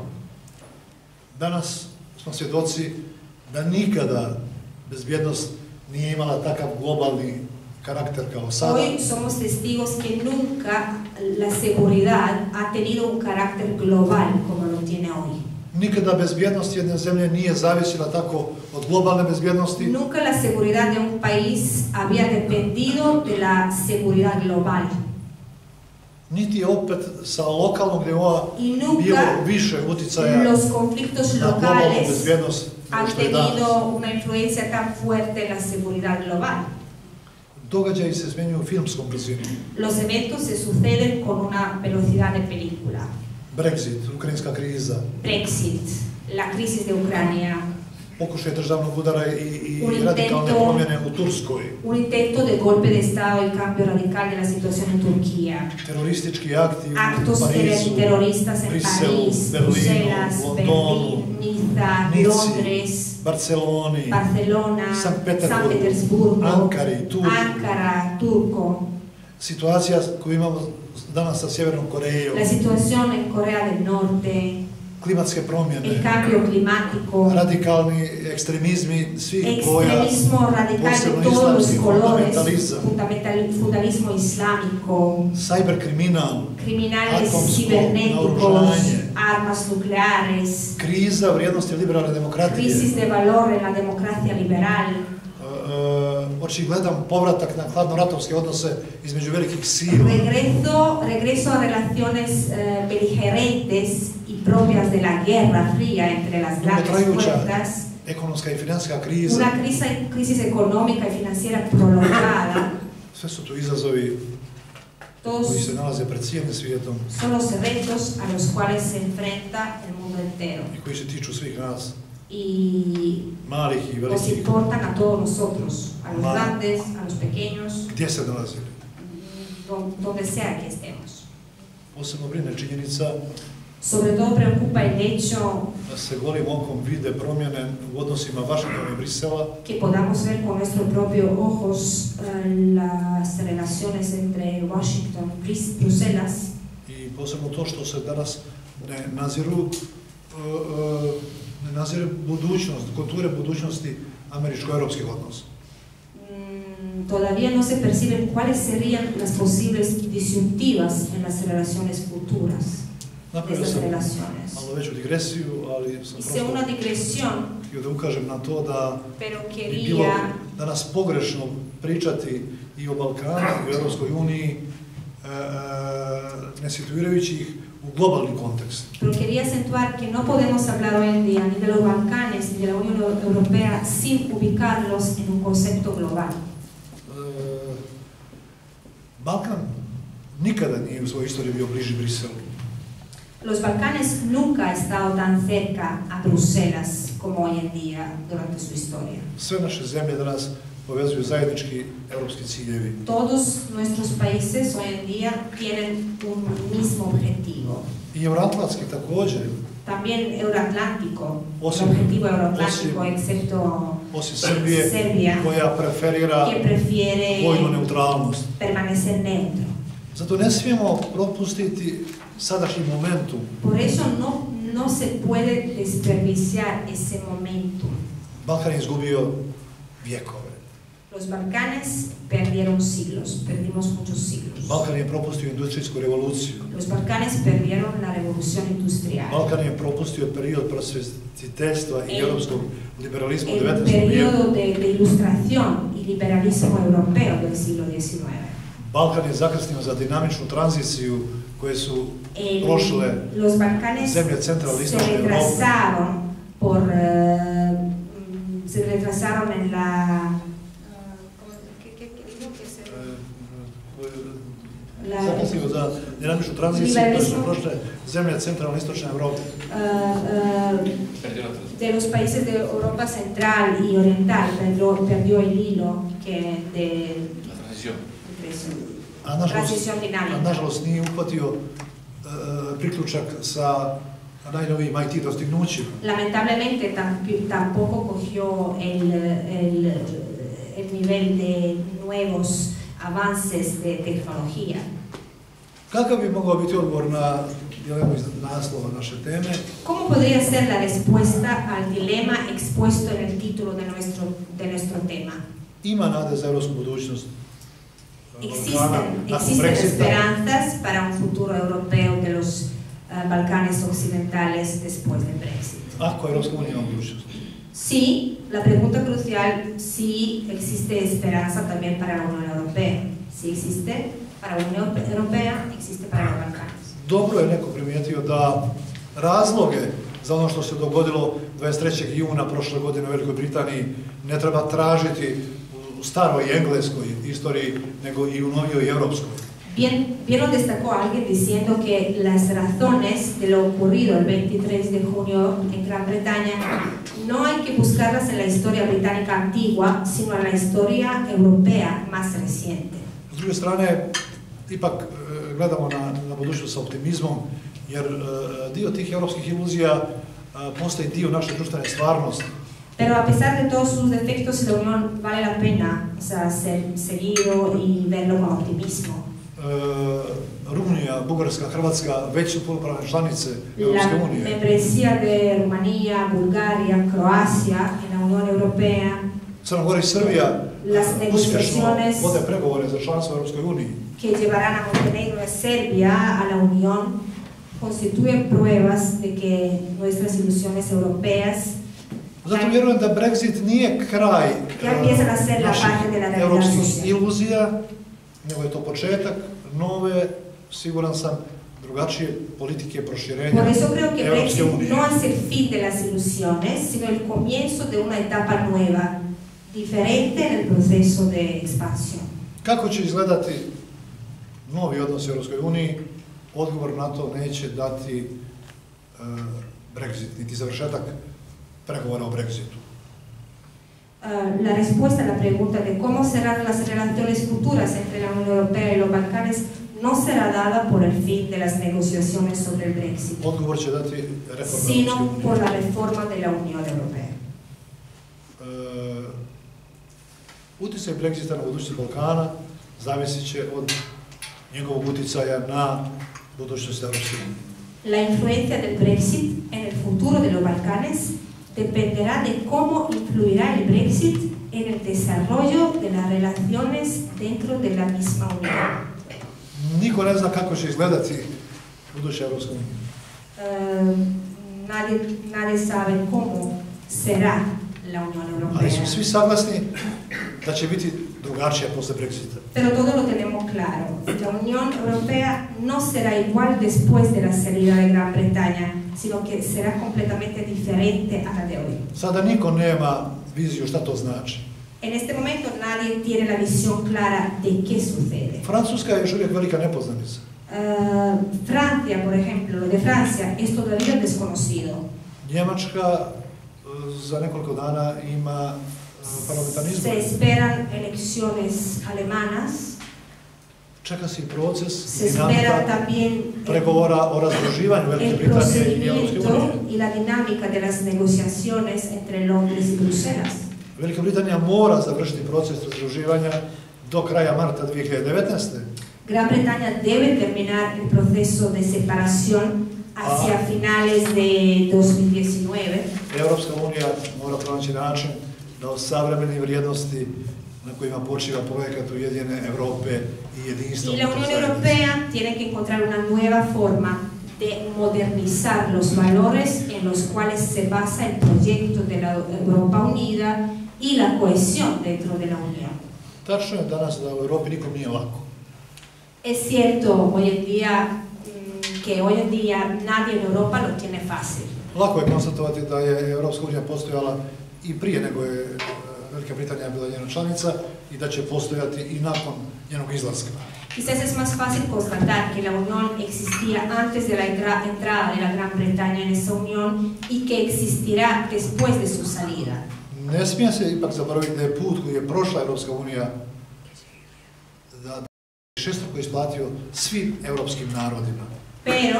Danas smo svjedoci da nikada bezbjednost nije imala takav globalni karakter kao sada. Hoy somos testigos que nunca la seguridad ha tenido un carácter global como lo tiene hoy. Nikada bezbjednost jedne zemlje nije zavisila tako od globalne bezbjednosti. Nunca la seguridad de un país había dependido de la seguridad global. Niti je opet sa lokalnog nivoa Y nunca bilo više uticaja los conflictos na globalnu locales bezbjednost nego han što je danas. tenido una influencia tan fuerte en la seguridad global. Događaji se zmenjuju filmskom brzinom. Los eventos se suceden con una velocidad de película. Brexit, ukrajinska kriza, Brexit, la crisis de Ucrania, pokušaj državnog udara i Un radikalne intento- promjene u Turskoj, un intento de golpe de Estado y cambio radical de la situación en Turquía, teroristički akti u actos Parizu, terroristas en Briselu, París, Berlinu, Bruselas, Londonu, Berlín, Niza, Nici, Londres, Barceloni, Barcelona, San San Petersburgu, Petersburgo, Ankari, Turku. Ankara, Turco, Situacija koju imamo danas sa Sjevernom Korejom, la situación en Corea del Norte, klimatske el promjene, cambio climático, radikalni ekstremizmi svih boja, extremismo radical de posebno todos los islamski colores, fundamentalizam, fundamentalismo islámico, cyberkriminal, criminales atomsko cibernéticos, naoružanje, armas nucleares, kriza vrijednosti liberalne demokratije, crisis de valor en la democracia liberal, očigledan povratak na hladnoratovske odnose između velikih sila, regreso a relaciones beligerentes y propias de la Guerra Fría entre las grandes trajuća fuerzas, ekonomska i financijska kriza. una crisis económica y financiera prolongada. Sve su to izazovi Todos koji se nalaze pred cijelim svijetom son los retos a los cuales se enfrenta el mundo entero i koji se tiču svih nas, y malih i nos velikih. importan a todos nosotros, a los Mal. grandes, a los pequeños, Gdje se nalazili? donde sea que estemos. Posebno brine činjenica Sobre todo preocupa el hecho da se golim okom vide promjene u odnosima Vašingtona i Brisela, que podamos ver con nuestro propio ojos las relaciones entre Washington y Bruselas, i posebno to što se danas ne nazire budućnost, konture budućnosti američko-europskih odnosa. Todavía no se perciben cuáles serían las posibles disyuntivas en las relaciones futuras de Napravio estas sam relaciones. malo veću digresiju, ali sam Hice una prosto digresión, htio da ukažem na to da pero bi bilo quería danas pogrešno pričati i o Balkanu i o Europskoj uniji, ne situirajući ih u globalni kontekst. Pero quería acentuar que no podemos hablar hoy en día ni de los Balcanes ni de la Unión Europea sin ubicarlos en un concepto global. Balkan nikada nije u svojoj istoriji bio bliži Briselu. Los Balcanes nunca ha estado tan cerca a Bruselas como hoy en día durante su historia. Sve naše zemlje danas povezuju zajednički europski ciljevi. Todos nuestros países hoy en día tienen un mismo objetivo. I euroatlantski također, También euroatlántico, el Osim- objetivo euroatlántico, osim- excepto osim Srbije, Serbia, koja preferira que prefiere vojnu neutralnost. permanecer neutro. Zato ne smijemo propustiti sadašnji momentum. Por eso no se puede desperdiciar ese momentum. Balkan je izgubio vjekove. Los Balcanes perdieron siglos, perdimos muchos siglos. Balkan je propustio industrijsku revoluciju. Los Balcanes perdieron la revolución industrial. Balkan je propustio period prosvjetiteljstva i europskog liberalizma u El 19. vijeku. periodo de ilustración y liberalismo europeo del siglo XIX. Balkan je zakasnio za dinamičnu tranziciju koje su prošle Los Balcanes zemlje centralne i se istočne Europe. retrasaron en la Zakasnio za dinamičnu tranziciju koje su prošle zemlje centralne i istočne Europe. De los países de Europa Central y Oriental perdió el hilo de transición dinámica. Nažalost nije uhvatio priključak sa najnovijim IT dostignućima. Lamentablemente tampoco cogió el nivel de nuevos avances de tecnología. Kakav bi mogao biti odgovor na dilemu iz naslova naše teme? ¿Cómo podría ser la respuesta al dilema expuesto en el título de nuestro tema? Ima nade za europsku budućnost. Existen esperanzas para un futuro europeo de los Balcanes occidentales después del Brexit. Ako Europska unija ima budućnost. Sí, la pregunta crucial, si existe esperanza también para la Unión Europea. Si existe para la Unión Europea, existe para los Balcanes. Dobro je neko primijetio da razloge za ono što se dogodilo 23. juna prošle godine u Velikoj Britaniji ne treba tražiti u staroj engleskoj istoriji, nego i u novijoj europskoj. Bien lo destacó alguien diciendo que las razones de lo ocurrido el 23 de junio en Gran Bretaña no hay que buscarlas en la historia británica antigua, sino en la historia europea más reciente. S druge strane, ipak gledamo na budućnost sa optimizmom, jer dio tih europskih iluzija postaje dio naše društvene stvarnosti. Pero a pesar de todos sus defectos, la Unión vale la pena seguirlo y verlo con optimismo. Rumunija, Bugarska, Hrvatska već su punopravne članice Europske unije. La membresía de Rumanía, Bulgaria, Croacia en la Unión Europea. Crna Gora i Srbija uspješno vode pregovore za članstvo u Europskoj uniji. Que llevarán a Montenegro y Serbia a la Unión constituyen pruebas de que nuestras ilusiones europeas Zato vjerujem da Brexit nije kraj naših europskih iluzija, nego je to početak nove, siguran sam, drugačije politike proširenja Por eso creo que Europske Brexit unije. no es el fin de las ilusiones, sino el comienzo de una etapa nueva, diferente en el proceso de expansión. Kako će izgledati novi odnos u Europskoj uniji? Odgovor na to neće dati Brexit, niti završetak pregovora o Brexitu. La respuesta a la pregunta de cómo serán las relaciones futuras entre la Unión Europea y los Balcanes no será dada por el fin de las negociaciones sobre el Brexit, Odgovor će dati reforma sino Europske por unije. la reforma de la Unión Europea. Utjecaj Brexita na budućnost Balkana zavisit će od njegovog utjecaja na budućnost Europske unije. La influencia del Brexit en el futuro de los Balcanes dependerá de cómo influirá el Brexit en el desarrollo de las relaciones dentro de la misma Unión. Niko ne zna kako će izgledati buduća Europska unija. Nadie sabe cómo será la Unión Europea. Ali su svi saglasni da će biti drugačija posle Brexita. Pero todo lo tenemos claro. La Unión Europea no será igual después de la salida de Gran Bretaña, sino que será completamente diferente a la de hoy. Sada niko nema viziju šta to znači. En este momento nadie tiene la visión clara de qué sucede. Francuska je još uvijek velika nepoznanica. Francia, por ejemplo, lo de Francia es todavía desconocido. Njemačka za nekoliko dana ima parlamentarni izbor. Se esperan elecciones alemanas. Čeka se i proces, Se espera también pregovora o razdruživanju Velike el Britanije i Europske unije. procedimiento y la dinámica de las negociaciones entre Londres y Bruselas. Velika Britanija mora završiti proces razdruživanja do kraja marta 2019. Gran Bretaña debe terminar el proceso de separación hacia finales de 2019. Europska unija mora pronaći način da od savremene vrijednosti na kojima počiva projekat Ujedinjene Europe i jedinstva. Y la Unión Europea tiene que encontrar una nueva forma de modernizar los valores en los cuales se basa el proyecto de la Europa Unida y la cohesión dentro de la Unión. Tačno je danas da u Europi nikom nije lako. Es cierto hoy en día que hoy en día nadie en Europa lo tiene fácil. Lako je konstatovati da je Europska unija postojala i prije nego je Velika Britanija bila njena članica i da će postojati i nakon njenog izlaska. Quizás es más fácil constatar que la Unión existía antes de la entrada de la Gran Bretaña en esa Unión y que existirá después de su salida. Ne smije se ipak zaboraviti da je put koji je prošla Europska unija da šestruko isplatio svim europskim narodima. Pero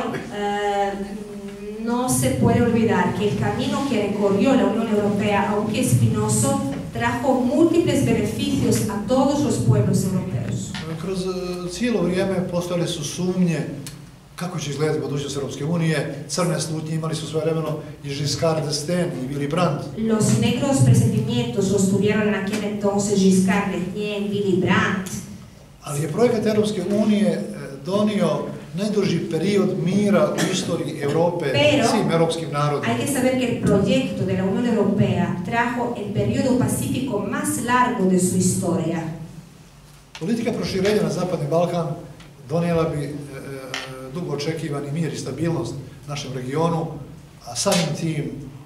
no se puede olvidar que el camino que recorrió la Unión Europea, aunque espinoso, trajo múltiples beneficios a todos los pueblos europeos. Kroz cijelo vrijeme postojale su sumnje kako će izgledati budućnost Europske unije. Crne slutnje imali su svojevremeno i Giscard d'Estaing i Willy Brandt. Los negros presentimientos los tuvieron en aquel entonces Giscard d'Estaing, Willy Brandt. Ali je projekat Europske unije donio najduži period mira u istoriji Europe svim europskim narodima. Hay que saber que el proyecto de la Unión Europea trajo el periodo pacífico más largo de su historia. Politika proširenja na Zapadni Balkan donijela bi dugo očekivani mir i stabilnost našem regionu, a samim tim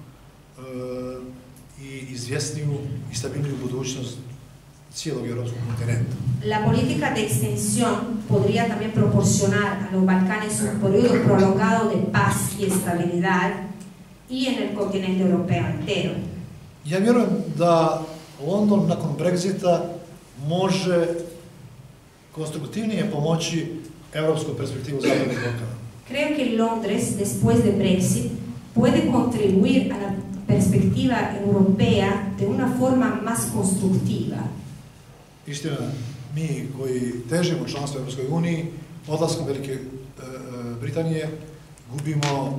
i izvjesniju i stabilniju budućnost cijelog europskog kontinenta. La política de extensión podría también proporcionar a los Balcanes un periodo prolongado de paz y estabilidad y en el continente europeo entero. Ja vjerujem da London nakon Brexita može konstruktivnije pomoći europsku perspektivu Zapadnog Balkana. Creo que Londres, después de Brexit, puede contribuir a la perspectiva europea de una forma más constructiva. Istina, mi koji težimo članstvo u Europskoj uniji, odlaskom Velike Britanije gubimo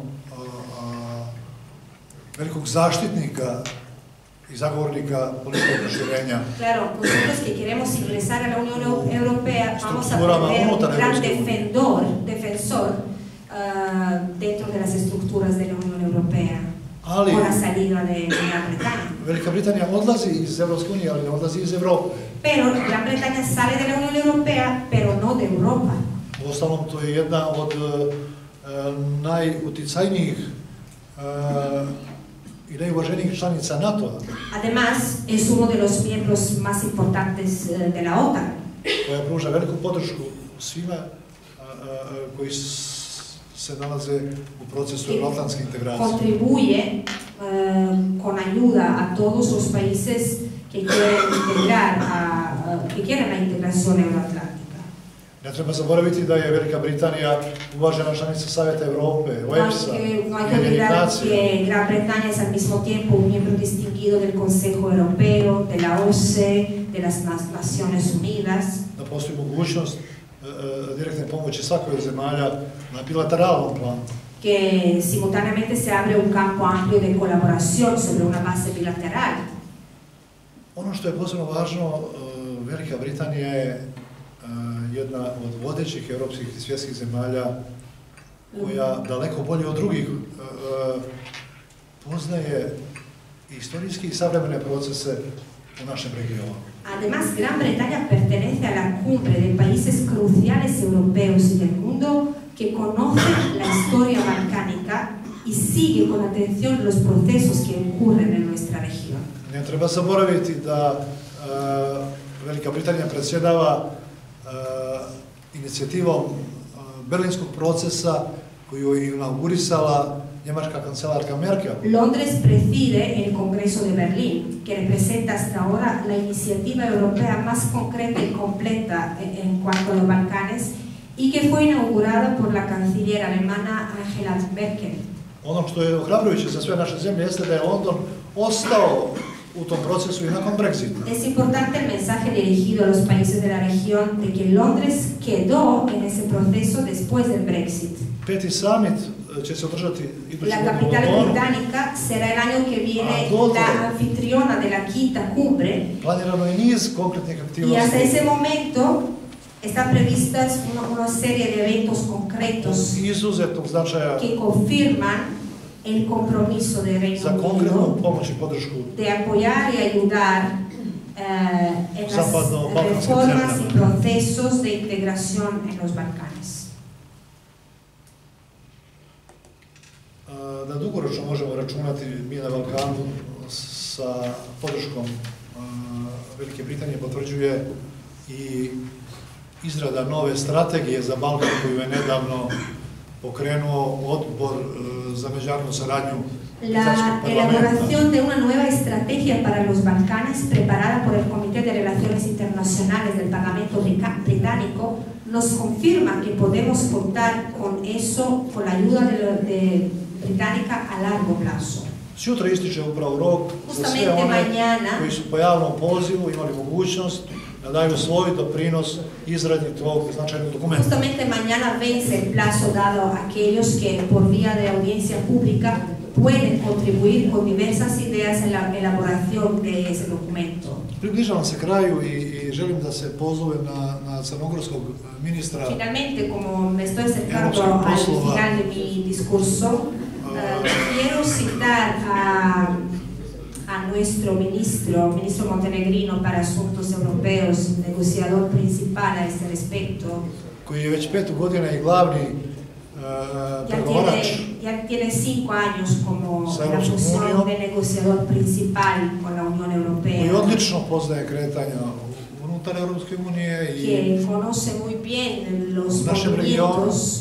velikog zaštitnika i zagovornika političkog proširenja. Claro, nosotros que queremos ingresar a la Unión Europea vamos a perder un gran defensor dentro de las estructuras de la Unión Europea con la salida de Gran Bretaña. Velika Britanija odlazi iz Europske unije, ali ne odlazi iz Europe. Pero Gran Bretaña sale de la Unión Europea, pero no de Europa. Uostalom, to je jedna od najuticajnijih i najuvaženijih članica NATO-a. Además, es uno de los miembros más importantes de la OTAN. Koja pruža veliku podršku svima koji se nalaze u procesu euroatlantske integracije. Contribuye con ayuda a todos los países que quieren la integración euroatlántica. Ne treba zaboraviti da je Velika Britanija uvažena članica Savjeta Europe, OEBS-a, No hay que olvidar que Gran Bretaña es al mismo tiempo un miembro distinguido del Consejo Europeo, de la OSCE, de las Naciones Unidas. Da postoji mogućnost direktne pomoći svakoj od zemalja na bilateralnom planu. Que simultáneamente se abre un campo amplio de colaboración sobre una base bilateral. Ono što je posebno važno, Velika Britanija je jedna od vodećih europskih i svjetskih zemalja koja daleko bolje od drugih poznaje historijski i savremene procese u našem regionu. Además, Gran Bretaña pertenece a la cumbre de países cruciales europeos y del mundo que conocen la historia balcánica y sigue con atención los procesos que ocurren en nuestra región. Ne treba zaboraviti da Velika Britanija predsjedava inicijativom Berlinskog procesa koju je inaugurisala njemačka kancelarka Merkel. Londres preside el Congreso de Berlín, que representa hasta ahora la iniciativa europea más concreta y completa en cuanto a los Balcanes y que fue inaugurada por la canciller alemana Angela Merkel. Ono što je ohrabrujuće za sve naše zemlje jeste da je London ostao u tom procesu i nakon Brexita. Es importante el mensaje dirigido a los países de la región de que Londres quedó en ese proceso después del Brexit. Peti summit će se održati idući La godinu u capital Londonu. británica será el año que viene dotle la anfitriona de la quinta cumbre. Planirano je niz konkretnih Y hasta aktivnosti ese momento están previstas una serie de eventos concretos izuzetnog značaja que confirman el compromiso del Reino za konkretnu Unido pomoć i podršku de apoyar y ayudar en las Zapadno-balkanskim reformas y zemljama. procesos de integración en los Balcanes. Da dugoročno možemo računati mi na Balkanu sa podrškom Velike Britanije potvrđuje i izrada nove strategije za Balkan koju je nedavno pokrenuo odbor za međunarodnu saradnju britanskog La parlamenta. elaboración de una nueva estrategia para los Balcanes preparada por el Comité de Relaciones Internacionales del Parlamento Británico nos confirma que podemos contar con eso, con la ayuda de británica a largo plazo. Sutra ističe upravo rok za sve Justamente one mañana koji su po javnom pozivu imali mogućnost da daju svoj doprinos izradi tog značajnog dokumenta. Justamente mañana vence el plazo dado a aquellos que por vía de audiencia pública pueden contribuir con diversas ideas en la elaboración de ese documento. Približavam se kraju i želim da se pozovem na crnogorskog ministra. Finalmente, como me estoy acercando al final de mi discurso, quiero citar a nuestro ministro montenegrino para asuntos europeos, negociador principal a este respecto. Koji je već 5 godina i glavni pregovarač. Ya tiene 5 años como la Europskom función unijom. de negociador principal con la Unión Europea. Koji odlično poznaje kretanja unutar Europske unije i que conoce muy bien los našem movimientos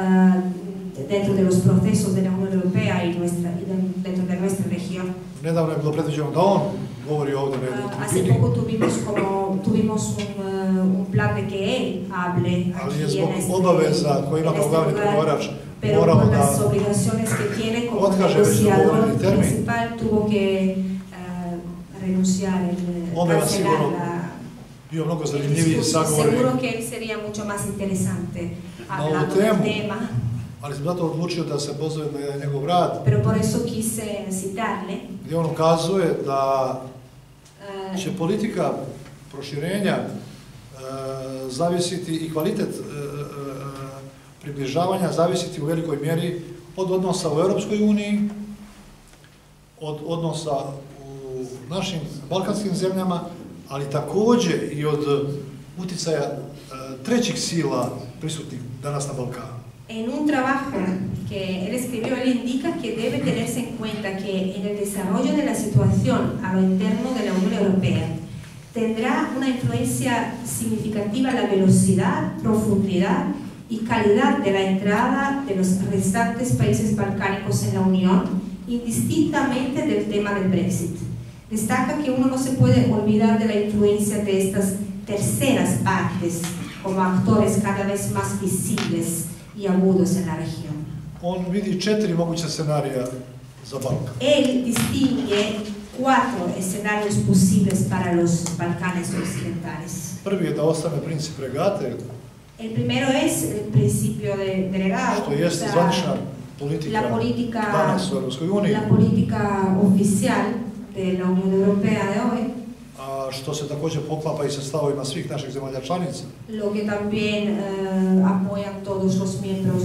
dentro de los procesos de la Unión Europea y dentro de nuestra región. nedavno je bilo predviđeno da on govori ovdje na jednoj Hace tribini. poco tuvimos un plan de que él hable Ali je aquí zbog en este, obaveza koje ima kao glavni lugar, pregovarač pero moramo por da las obligaciones que tiene como otkaže već negociador dogovoreni termin. principal tuvo que renunciar, On bi vas cancelar sigurno la bio mnogo el zanimljiviji discurso. sagovornik, Seguro que él sería mucho más interesante hablando ovu del temu. tema, ali sam zato odlučio da se pozovem na njegov rad, pero por eso quise citarle. gdje on ukazuje da eh, će politika proširenja zavisiti i kvalitet približavanja zavisiti u velikoj mjeri od odnosa u Europskoj uniji, od odnosa u našim balkanskim zemljama, ali također i od uticaja trećih sila prisutnih danas na Balkanu. En un trabajo que él escribió, él indica que debe tenerse en cuenta que en el desarrollo de la situación a lo interno de la Unión Europea tendrá una influencia significativa la velocidad, profundidad y calidad de la entrada de los restantes países balcánicos en la Unión, indistintamente del tema del Brexit. Destaca que uno no se puede olvidar de la influencia de estas terceras partes como actores cada vez más visibles y agudos en la región. On vidi 4 moguća scenarija za Balkan. Él distingue 4 escenarios posibles para los Balcanes occidentales. Prvi je da ostane princip regate, El primero es el principio de regalo, što jeste zvanična politika danas u Europskoj uniji, la política oficial de la Unión Europea de hoy, a što se također poklapa i sa stavovima svih naših zemalja članica. lo que también apoyan todos los miembros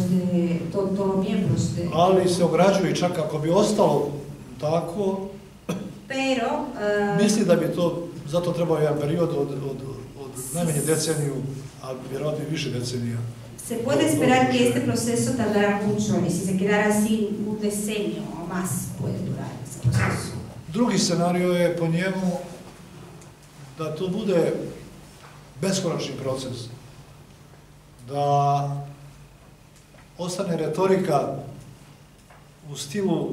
de Ali se ograđuje, čak ako bi ostalo tako, pero misli da bi to, zato trebao jedan period od najmanje deceniju, a vjerojatno i više decenija. se puede esperar que este proceso tardará mucho y si se quedara así un decenio o más puede durar ese proceso. Drugi scenario je po njemu da to bude beskonačni proces, da ostane retorika u stilu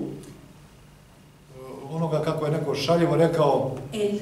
onoga kako je neko šaljivo rekao,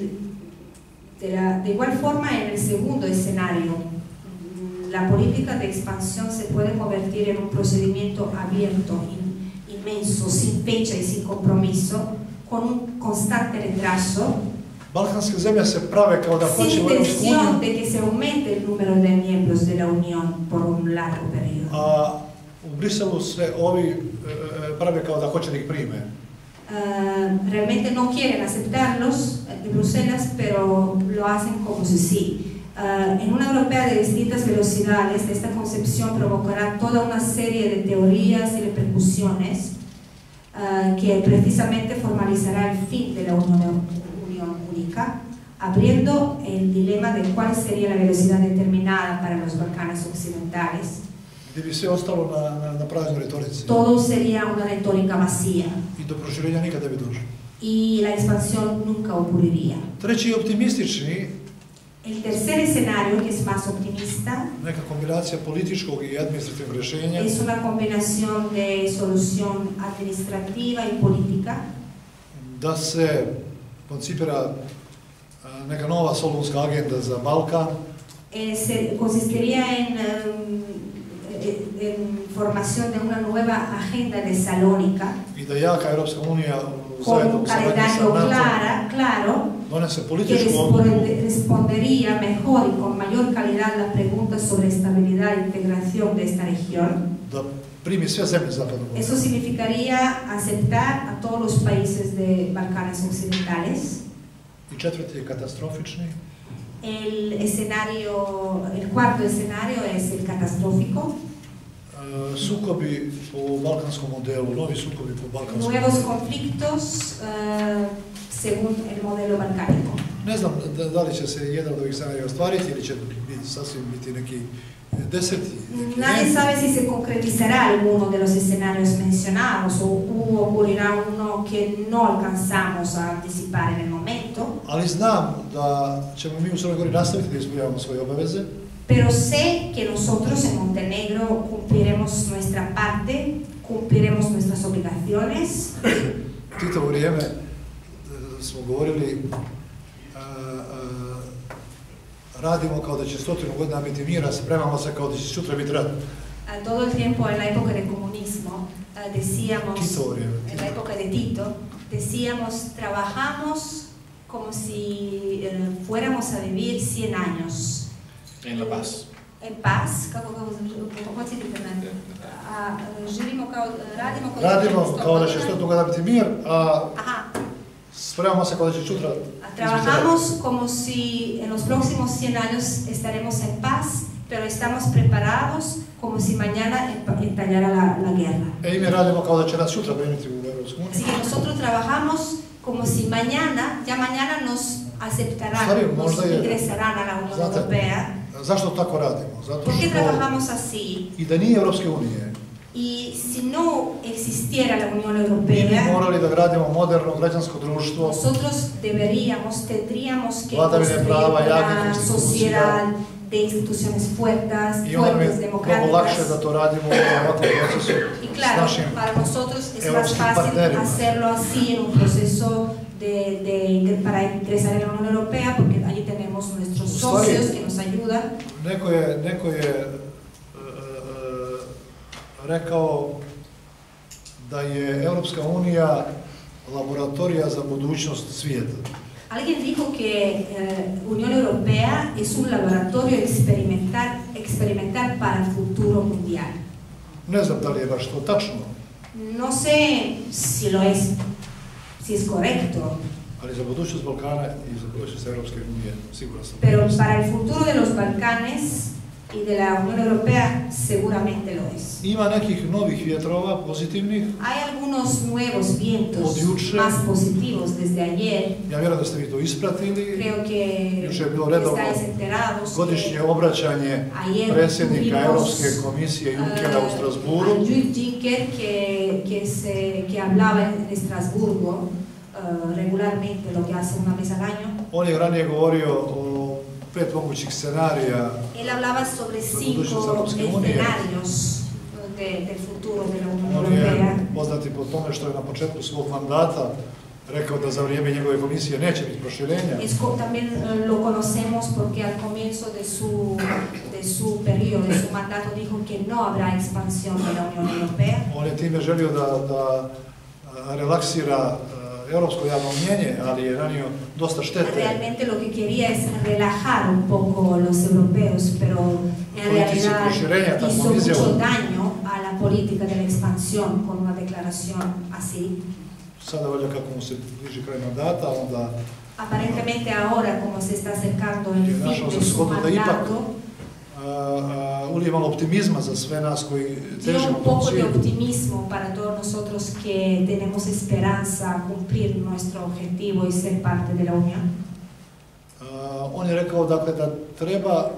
De igual forma, en el segundo escenario, la política de expansión se puede convertir en un procedimiento abierto, inmenso, sin fecha y sin compromiso, con un constante retraso, balkanske zemlje se prave kao da hoće sin u Europsku uniju, intención de que se aumente el número de miembros de la Unión por un largo periodo. a U Briselu se ovi prave kao da hoće da ih prime. Realmente no quieren aceptarlos de Bruselas, pero lo hacen como si sí. En una europea de distintas velocidades, esta concepción provocará toda una serie de teorías y repercusiones que precisamente formalizará el fin de la Unión Única, abriendo el dilema de cuál sería la velocidad determinada para los Balcanes occidentales. Gdje bi sve ostalo na praznoj retorici. Todo sería una retórica vacía. I do proširenja nikad ne bi došlo. Y la expansión nunca ocurriría. Treći optimistični. El tercer escenario, que es más optimista, neka kombinacija političkog i administrativnog rješenja. Es una combinación de solución administrativa y política. Da se koncipira neka nova solunska agenda za Balkan. Consistiría en formación de una nueva agenda de Salónica. I da jaka Europska unija con un calendario claro que respondería mejor y con mayor calidad las preguntas sobre estabilidad e integración de esta región. Da primi sve zemlje zapadnog Balkana. Eso significaría aceptar a todos los países de Balcanes occidentales. I četvrti je katastrofični. El cuarto escenario es el catastrófico. Sukobi po balkanskom modelu, novi sukobi po balkanskom modelu. Nuevos conflictos según el modelo balcánico. Ne znam da li će se jedan od ovih scenarija ostvariti ili će sasvim biti neki deseti. Nadie sabe si se concretizará alguno de los escenarios mencionados o ocurrirá uno que no alcanzamos a anticipar en el momento. Ali znam da ćemo mi u Crnoj Gori nastaviti da ispunjavamo svoje obaveze. Pero sé que nosotros en Montenegro cumpliremos nuestra parte, cumpliremos nuestras obligaciones. Tito vrijeme smo govorili radimo kao da će 100 godina biti mira, spremamo se kao da će sutra biti rat. Todo el tiempo en la época del comunismo decíamos, Tito vrijeme. en la época de Tito, decíamos trabajamos como si fuéramos a vivir 100 años. En La Paz. En paz, kako podsjetite me, radimo kao da će 100 godina biti mir, a spremamo se kao da će sutra. Trabajamos como si en los próximos 100 años estaremos en paz, pero estamos preparados como si mañana estallara la guerra. I mi radimo kao da će nas sutra primiti u Europsku uniju. Así que nosotros trabajamos como si mañana nos aceptarán, nos ingresarán a la Unión Europea. Zašto tako radimo? Zato ¿Por qué trabajamos así? I da nije Europske unije. Y si no existiera la Unión Europea, mi morali da gradimo moderno građansko društvo. Nosotros tendríamos que vladavine prava, una sociedad de instituciones fuertes, democráticas. Mnogo lakše da to radimo u ovakvom procesu. Y claro, para nosotros es más fácil hacerlo así en un proceso para ingresar en la Unión Europea, porque allí tenemos nuestros socios que nos ayudan. Neko je rekao da je Europska unija laboratorija za budućnost svijeta. Alguien dijo que Unión Europea es un laboratorio experimental para el futuro mundial. Ne znam da li je baš to tačno. No sé si lo es, si es correcto. Ali za budućnost Balkana i za budućnost Europske unije siguran sam. Pero para el futuro de los Balcanes y de la Unión Europea seguramente lo es. Ima nekih novih vjetrova pozitivnih. Hay algunos nuevos vientos más positivos desde ayer. Ja vjerujem da ste vi to ispratili. Creo que juče je bilo redovno godišnje obraćanje predsjednika Europske komisije Junckera u Strasburu. Juncker que hablaba en Estrasburgo regularmente, lo que hace una vez al año. On je ranije govorio o 5 mogućih scenarija. Él hablaba sobre 5 escenarios del futuro de la Unión Europea. On je poznati po tome što je na početku svog mandata rekao da za vrijeme njegove komisije neće biti proširenja. También lo conocemos porque al comienzo de su periodo, de su mandato, dijo que no habrá expansión de la Unión Europea. On je time želio da relaksira europsko javno mnjenje, ali je nanio dosta štete. Realmente lo que quería es relajar un poco los europeos, pero en realidad hizo mucho daño a la política de la expansión con una declaración así. Sada valjda kako mu se bliži kraj mandata, onda Aparentemente ahora, como se está acercando el fin de su mandato, ulije malo optimizma za sve nas koji dio težimo un tom poco de cilju. optimismo para todos nosotros que tenemos esperanza a cumplir nuestro objetivo y ser parte de la Unión. On je rekao dakle, da treba,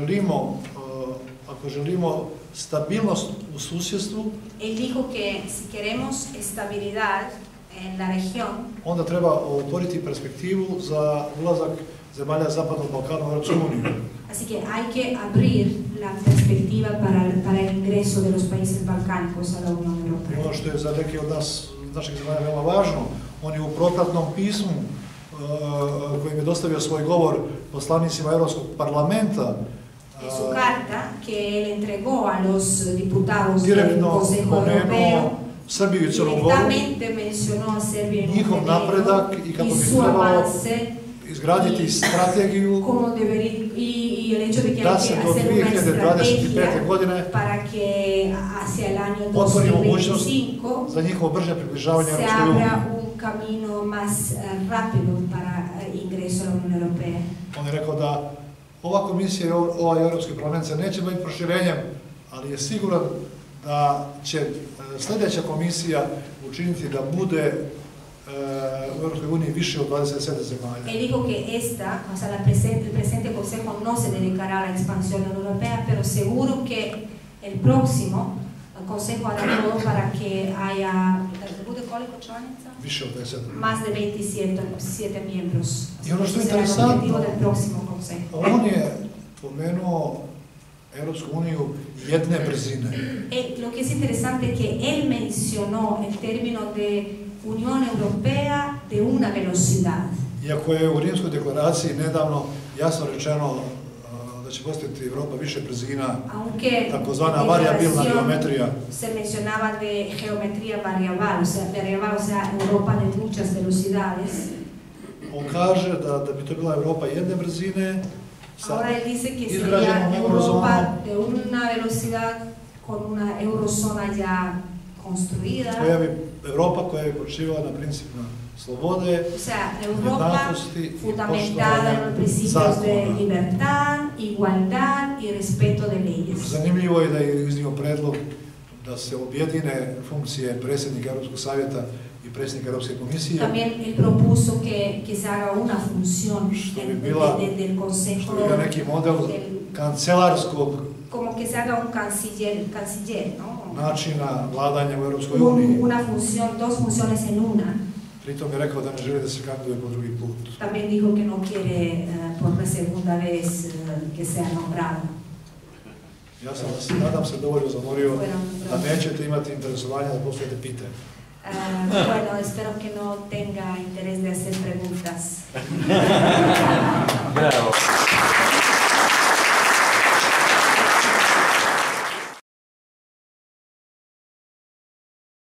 ako želimo stabilnost u susjedstvu, Él dijo que si queremos estabilidad en la región, onda treba otvoriti perspektivu za ulazak zemalja Zapadnog Balkana u Europsku uniju. así que hay que abrir la perspectiva para el ingreso de los países balcánicos a la Unión Europea. Ono što je za neke od nas, naših zemalja, veoma važno, on je u propratnom pismu kojim je dostavio svoj govor poslanicima Europskog parlamenta En su carta que él entregó a los diputados del direktno Consejo Europeo, pomenuo Srbiju i Crnu Goru, directamente mencionó a Serbia y njihov napredak i kako y bi su trebalo avance izgraditi strategiju como debería, y el hecho de que da hay se que do hacer una 2025. estrategia godine para que hacia el año otvori mogućnost 2025 za njihovo brže približavanje se Europskoj uniji. abra un camino más rápido para ingreso a la Unión Europea. On je rekao da ova komisija i ovaj Europski parlament se neće biti proširenjem, ali je siguran da će sljedeća komisija učiniti da bude u Europskoj uniji više od 27 zemalja. Él dijo que esta, o sea, el presente Consejo no se dedicará a la expansión europea, pero seguro que el próximo Consejo hará todo para que haya, ¿bude koliko članica? Više od 27. Más de 27 miembros. I ono što je Será el interesantno, objetivo del próximo Consejo. on je pomenuo Europsku uniju jedne brzine. Lo que es interesante es que él mencionó el término de Unión Europea de una velocidad. Iako je u Rimskoj deklaraciji nedavno jasno rečeno da će postojati Europa više brzina, Aunque takozvana variabilna declaración geometrija. se mencionaba de geometría variable, o sea, Europa de muchas velocidades. On kaže da bi to bila Europa jedne brzine, sa Ahora él dice que izgrađenom sería eurozonom, Europa de una velocidad con una eurozona ya construida. Europa koja bi počivala na principima slobode, O sea, Europa jednakosti i fundamentada en los poštovanja principios de zakona. libertad, igualdad y respeto de leyes. Zanimljivo je da je iznio predlog da se objedine funkcije predsjednika Europskog savjeta i predsjednika Europske komisije, También él propuso que se haga una función što bi bila del Consejo, neki model kancelarskog como que se haga un canciller, ¿no? načina vladanja u Europskoj uniji. Una función, dos funciones en una. Pritom je rekao da ne želi da se kandiduje po drugi put. También dijo que no quiere por la segunda vez que sea nombrado. Ja sam vas, nadam se, dovoljno zamorio da nećete imati interesovanja da postavite pitanje. Bueno, espero que no tenga interés de hacer preguntas. Bravo.